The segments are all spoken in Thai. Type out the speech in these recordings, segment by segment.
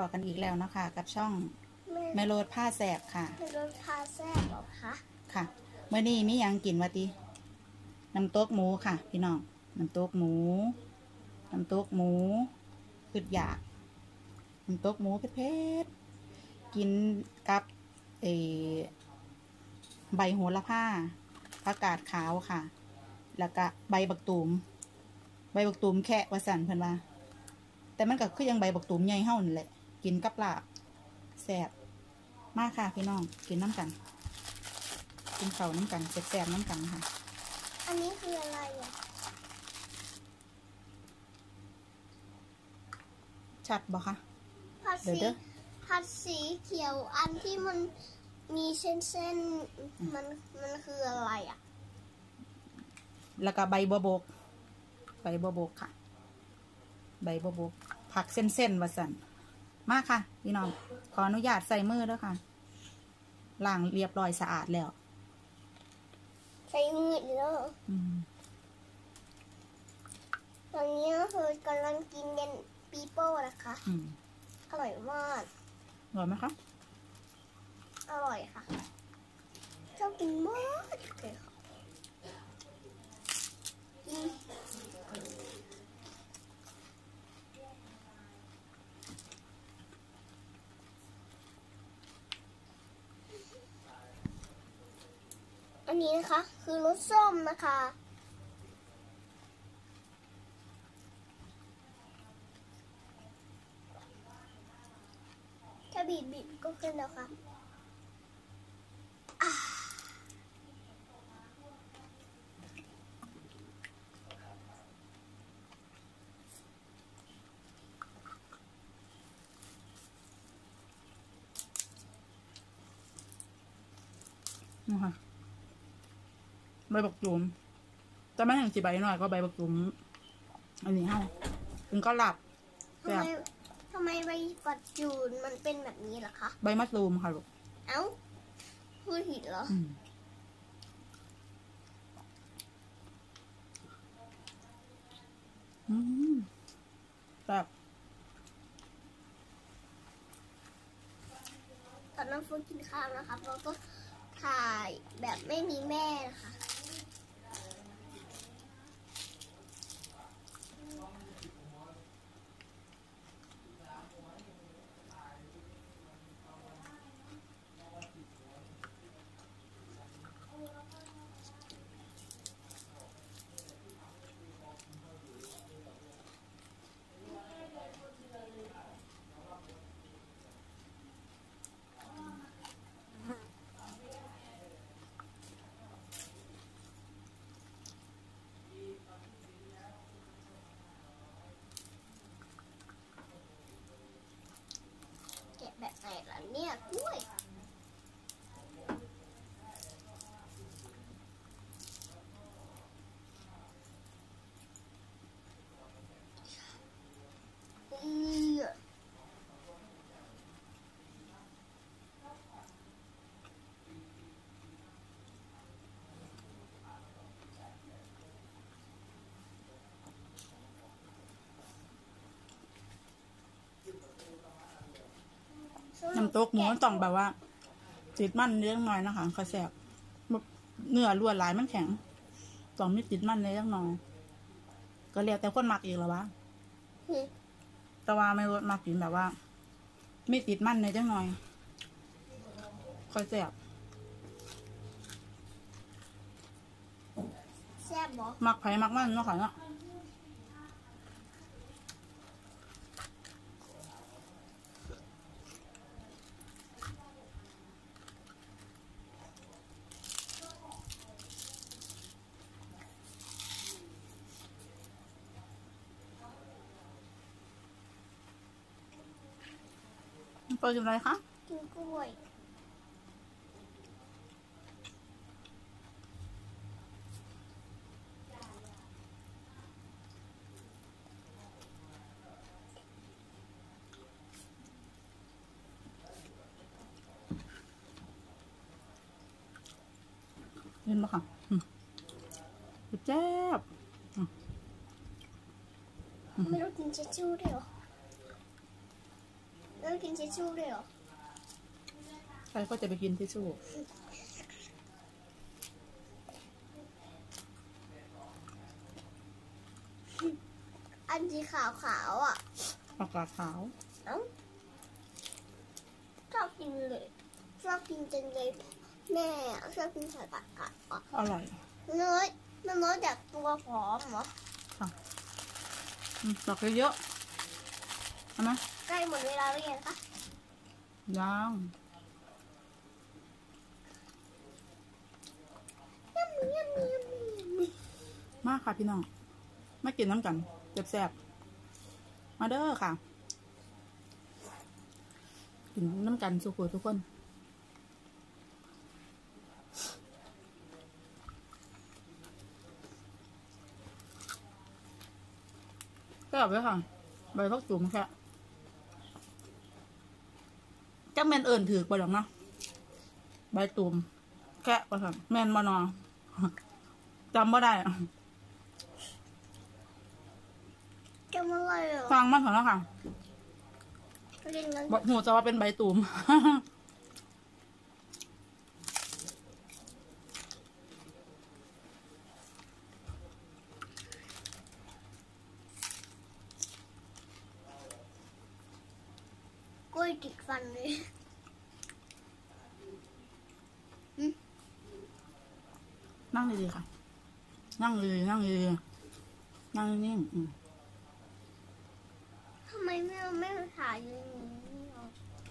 กันอีกแล้วนะคะกับช่องแม่โรดผ้าแสบค่ะแม่โรดผ้าแสบหรอคะค่ะเมื่อนี้มียังกินวะติน้ำตกหมูค่ะพี่น้องน้ำตกหมูคืออยากน้ำตกหมูเผ็ดๆกินกับใบโหระพาผักกาดขาวค่ะแล้วก็ใบบักตูมแค่ว่าสั่นเพิ่นว่าแต่มันก็คือยังใบบักตูมใหญ่เฮานั่นแหละกินกับลาบแซ่บมากค่ะพี่น้องกินน้ำกันกินข้าวน้ำกันแซ่บๆน้ำกันค่ะอันนี้คืออะไรอ่ะชัดบ่คะผัดสีเขียวอันที่มันมีเส้นมันคืออะไรอ่ะแล้วก็ใบบัวบกค่ะใบบัวบกผักเส้นว่าสั่นมากค่ะพี่น้องขออนุญาตใส่มือด้วยค่ะล้างเรียบร้อยสะอาดแล้วใส่มือแล้วตอนนี้คือกำลังกินเป็นปีโป้นะคะอร่อยมากอร่อยไหมคะอร่อยค่ะชอบกินมากเลยค่ะอันนี้นะคะคือรสส้มนะคะถ้าบีบก็ขึ้นแล้วค่ะนะคะใบบักตูมจะไม่อย่างสีใบหน่อยก็ใบบักตูมอันนี้เฮาถึงก็หลับทำไมใบกัดจูนมันเป็นแบบนี้ล่ะคะใบมะตูมค่ะลูกเอ้าพูดผิดเหรอแบบตอนนั้นฟูกินข้าวนะคะเราก็ถ่ายแบบไม่มีแม่นะคะแบบไหนล่ะเนี่ยกล้วยน้ำตกหมูต้องแบบว่าติดมันเล็กน้อยนะคะเขาแสบเนื้อล้วนหลายมันแข็งต้องมีติดมันเล็กน้อยก็แล้วแต่คนมักอีกแล้ววะแต่ว่าไม่มักกินแบบว่าไม่ติดมันเลยจังหน่อยค่อยแสบแซ่บบ่มักไผ่มักมันเนาะค่ะเนาะเปิดกินอะไรคะกินกล้วยเห็นไหมคะแจ๊บไม่รู้กินเชจูด้วยหรอแล้วกินทิชชู่ด้วยเหรอใครก็จะไปกินทิชชู่อันสีขาวอ่ะอากาศขาวเอ้าชอบกินเลยชอบกินจังเลยแม่ชอบกินใส่ปากกาดอ่ะอร่อยเนื้อมันน้อยจากตัวผอมเหรอดอกเยอะๆเอาไหมใกล้หมดเวลาหรือยังคะยังยัมมี่ยัมมี่ยัมมี่ยัมมี่มากค่ะพี่น้องมากินน้ำกันแซ่บๆมาเด้อค่ะ กินน้ำกันสุขุทุกคนก็เอาไว้ค่ะใบพักจุ่มแค่จักแมนเอิญถือไปหรอกเนาะใบตุ่มแค่ไปค่ะแมนมานอจำไม่ได้จะมาอะไรเหรอฟังมันของแล้วค่ะเล่นกันบอกหูจะว่าเป็นใบตุ่มกล้วยติดฟันเลยนั่งดีๆค่ะ นั่งดีๆนั่งดีๆนั่งนิ่งๆทำไมไม่ถ่ายอย่างนี้หรอ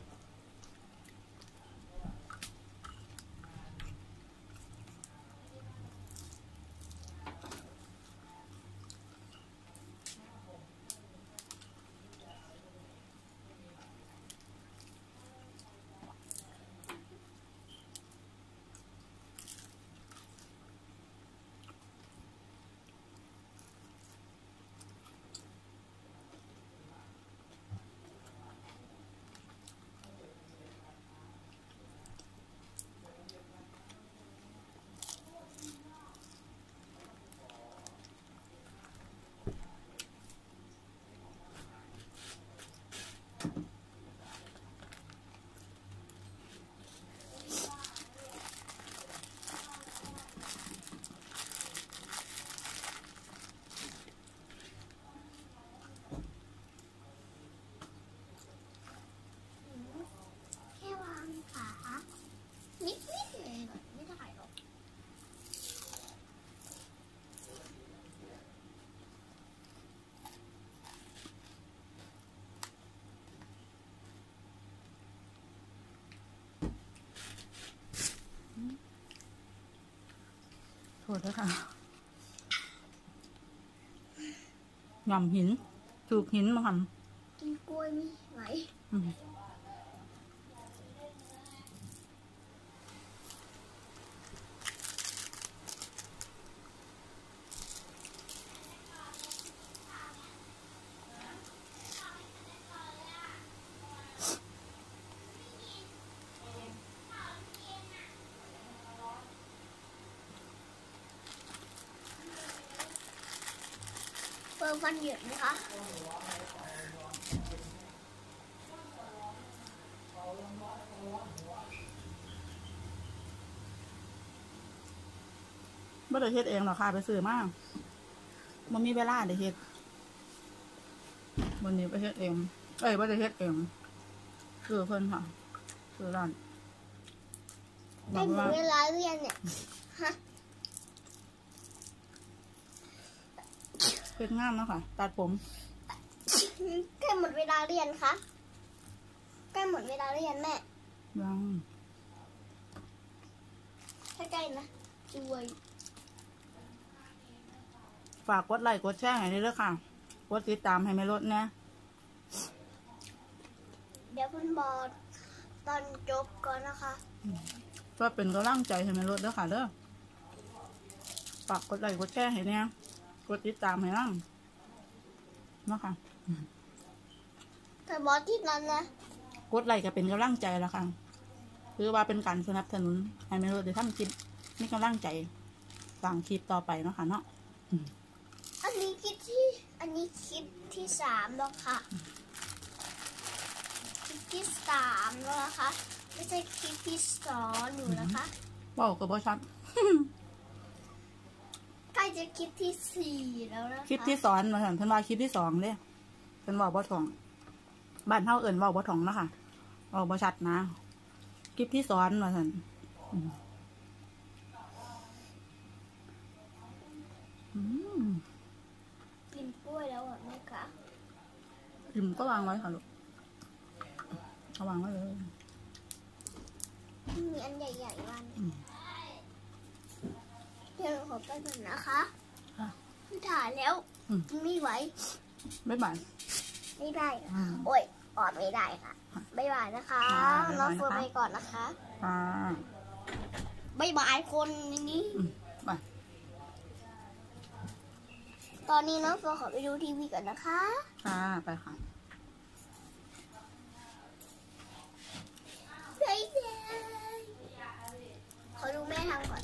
แค่วางขานิดเลยไม่ได้หรอกโทษด้วยค่ะยำหินถูกหินมาค่ะกินกล้วยไม่ไหว เปิดฟันเหยิบไหมคะไม่ได้เฮ็ดเองหรอกค่ะไปซื้อมามันมีเวลาได้เฮ็ดวันนี้ไปเฮ็ดเองไม่ได้เฮ็ดเองซื้อเพิ่นค่ะซื้อร้านบได้อกหมว่าดเวลาเรียนเนี่ยฮะเฮ็ดงามแล้วค่ะตัดผมใกล้หมดเวลาเรียนคะใกล้หมดเวลาเรียนแม่ยังถ้าใกล้นะช่วยฝากกดไลค์กดแชร์ให้ด้วยค่ะกดติดตามให้แม่รถนะเดี๋ยวคุณบอกตอนจบก่อนนะคะก็เป็นกำลังใจให้แม่รถด้วยค่ะเด้อฝากกดไลค์กดแชร์ให้เนี่ยกดติดตามให้นั่งนะคะแต่บอกที่นั้นนะกดไลค์ก็เป็นกำลังใจแล้วค่ะคือว่าเป็นการสนับสนุนให้แม่รถได้ทำคลิปนี่กำลังใจสั่งคลิปต่อไปเนาะค่ะเนาะอันนี้คลิปที่3แล้วค่ะคลิปปที่3แล้วนะคะ ไม่ใช่คลิปที่2อยู่นะคะบอกกับบ่ชัดใกล้จะคลิปที่4แล้วนะคะคลิปที่สอนมาสั่นเพิ่นว่าคลิปที่2เด้เพิ่นบอกบ่ถ่องบ้านเฮาเอิ้นเว้าบ่ถ่องนะคะเว้าบ่ชัดนะ คลิปที่สอนมาสั่นกินกล้วยแล้วอ่ะแม่คะพิมพ์ก็วางไว้ค่ะลูกเอาวางไว้เลยมีอันใหญ่ๆวันเดี๋ยวเราขอไปก่อนนะคะค่ะไม่ถ่ายแล้วไม่ไหวบ๊ายบายไม่ได้ค่ะโอ้ยออดไม่ได้ค่ะบ๊ายบายนะคะ น้องเฟิร์นไปก่อนนะคะอ่าบ๊ายบายคนนี้ไปตอนนี้น้องเฟิร์นขอไปดูทีวีก่อนนะคะค่ะไปค่ะบ๊ายบายขอดูแม่ทำก่อน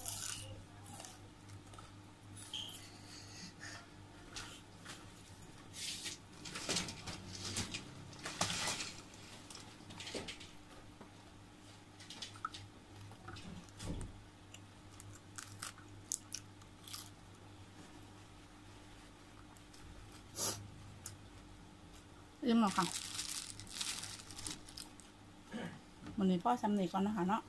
อิ่มแล้วค่ะวันนี้พ่อสำเนีก่อนนะคะเนาะ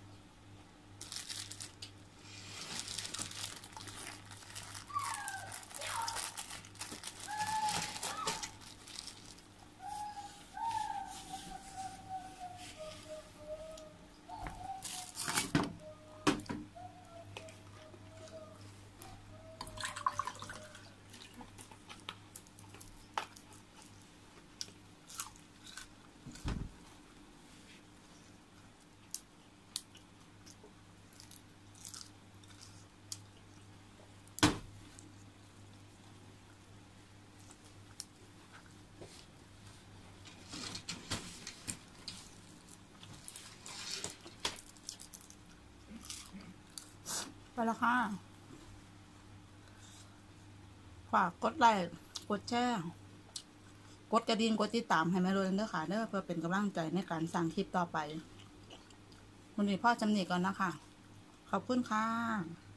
ไปแล้วค่ะฝากกดไลค์กดแชร์กดกระดิ่งกดติดตามให้แม่เลยเด้อค่ะเด้อเพื่อเป็นกำลังใจในการสร้างคลิปต่อไปวันนี้พ่อจำเนีก่อนนะคะขอบคุณค่ะ